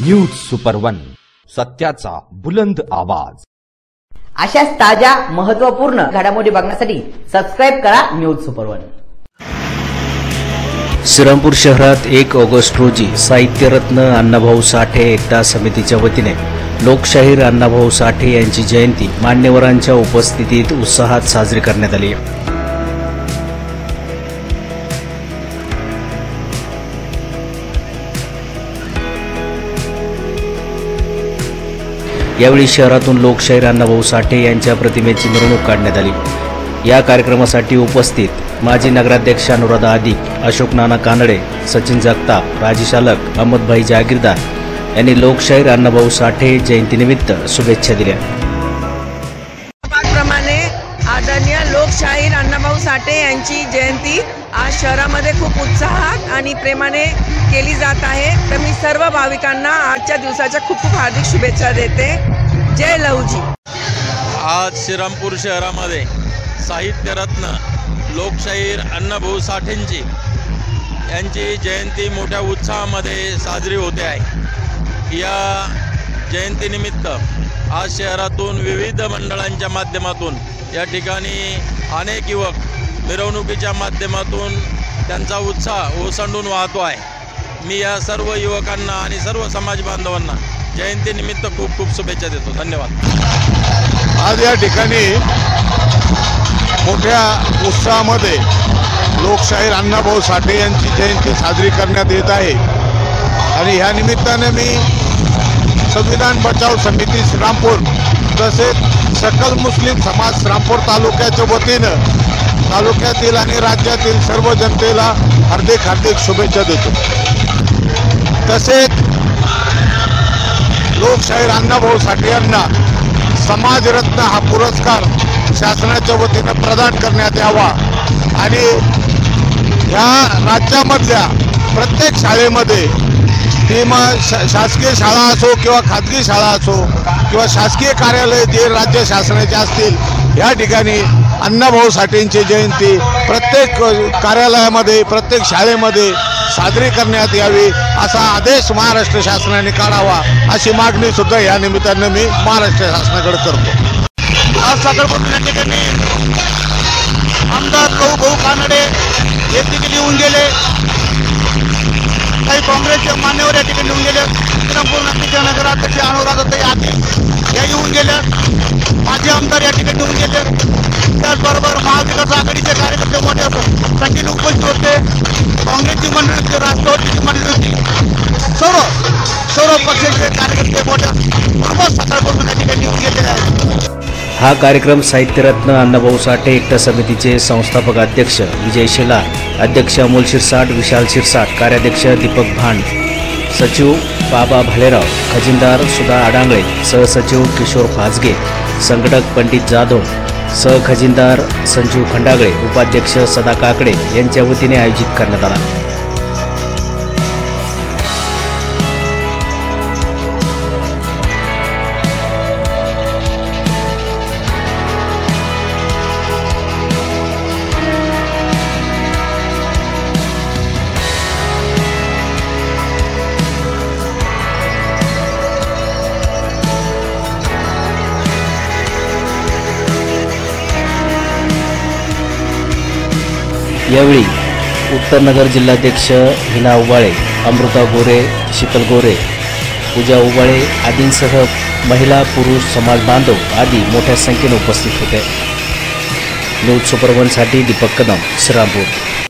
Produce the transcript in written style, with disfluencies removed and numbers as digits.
News super one, सत्याचा बुलंद आवाज। अशाच ताज्या महत्त्वपूर्ण घडामोडी बघण्यासाठी सबस्क्राइब करा न्यूज सुपर वन। श्रीरामपूर शहरात 1 ऑगस्ट रोजी साहित्यरत्न अण्णाभाऊ साठे एकता समितीच्या वतीने लोकशाहीर अण्णाभाऊ साठे यांची जयंती मान्यवरांच्या उपस्थितीत उत्साहात साजरी करण्यात आली। यावेळी शहरातून लोकशाहीर अण्णाभाऊ साठे यांच्या प्रतिमेची मिरवणूक काढण्यात आली। या कार्यक्रमासाठी उपस्थित माजी नगराध्यक्ष अनुराधा आदिक, अशोक नाना कानडे, सचिन जगताप, राजेश अलक, अहमदभाई जागीरदार यांनी लोकशाहीर अण्णाभाऊ साठे जयंतीनिमित्त शुभेच्छा दिल्या। प्रमाणे आदरणीय लोकशाहीर अण्णाभाऊ साठे यांची जयंती आज शहरामध्ये खूप उत्साहात आणि प्रेमाने केली जात आहे। तर मी सर्व भाविकांना आजच्या दिवसाच्या खूप खूप हार्दिक शुभेच्छा देते। जय लहुजी। आज श्रीरामपूर शहरामध्ये साहित्यरत्न लोकशाहीर अण्णाभाऊ साठेंची यांची जयंती मोठ्या उत्साहामध्ये साजरी होते आहे। या जयंतीनिमित्त आज शहरातून विविध मंडळांच्या माध्यमातून या ठिकाणी अनेक युवक मिरवणुकीच्या माध्यमातून त्यांचा उत्साह ओसंडून वाहतो आहे। मी या सर्व युवकांना आणि सर्व समाज बांधवांना जयंतीनिमित्त खूप खूप शुभेच्छा देतो। धन्यवाद। आज या ठिकाणी मोठ्या उत्साहामध्ये लोकशाहीर अण्णाभाऊ साठे यांची जयंती साजरी करण्यात येत आहे आणि ह्या निमित्ताने मी संविधान बचाव समिती श्रीरामपूर तसेच सकल मुस्लिम समाज श्रीरामपूर तालुक्याच्या वतीनं तालुक्यातील आणि राज्यातील सर्व जनतेला हार्दिक हार्दिक शुभेच्छा देतो। तसेच लोकशाहीर अण्णाभाऊ साठे यांना समाजरत्न हा पुरस्कार शासनाच्या वतीनं प्रदान करण्यात यावा आणि ह्या राज्यामधल्या प्रत्येक शाळेमध्ये ती मग शासकीय शाळा असो किंवा खाजगी शाळा असो किंवा शासकीय कार्यालय जे राज्य शासनाचे असतील या ठिकाणी अण्णाभाऊ साठेंची जयंती प्रत्येक कार्यालयामध्ये प्रत्येक शाळेमध्ये साजरी करण्यात यावी असा आदेश महाराष्ट्र शासनाने काढावा अशी मागणी सुद्धा या निमित्तानं मी महाराष्ट्र शासनाकडे करतो। आज सकाळपासून या ठिकाणी आमदार भाऊ कानडे हे ठिकाणी येऊन गेले, काही काँग्रेसचे मान्यवर या ठिकाणी येऊन गेले, श्रीरामपूर नगरचे नगराध्यक्ष अनुराधाताई आदिक या येऊन गेल्या, माजी आमदार या ठिकाणी येऊन गेले, त्याचबरोबर महाविकास आघाडीचे कार्यकर्ते मोठ्या संख्येने उपस्थित होते, काँग्रेसची मंडळी होती, राष्ट्रवादीची मंडळी होती, सर्व पक्षाचे कार्यकर्ते मोठ्या सकाळपासून या ठिकाणी येऊन गेलेले आहेत। हा कार्यक्रम साहित्यरत्न अण्णाभाऊ साठे एकता समितीचे संस्थापक अध्यक्ष विजय शेलार, अध्यक्ष अमोल शिरसाट, विशाल शिरसाट, कार्याध्यक्ष दीपक भांड, सचिव बाबा भालेराव, खजिनदार सुधा आडांगळे, सहसचिव किशोर फाजगे, संघटक पंडित जाधव, सहखजिनदार संजीव खंडागळे, उपाध्यक्ष सदा काकडे यांच्या वतीने आयोजित करण्यात आला। यावेळी उत्तर नगर जिल्हाध्यक्ष हिना उबाळे, अमृता गोरे, शीतल गोरे, पूजा उबाळे आदींसह महिला पुरुष समाज बांधव आदी मोठ्या संख्येने उपस्थित होते। न्यूज सुपर वनसाठी दीपक कदम, श्रीरामपूर।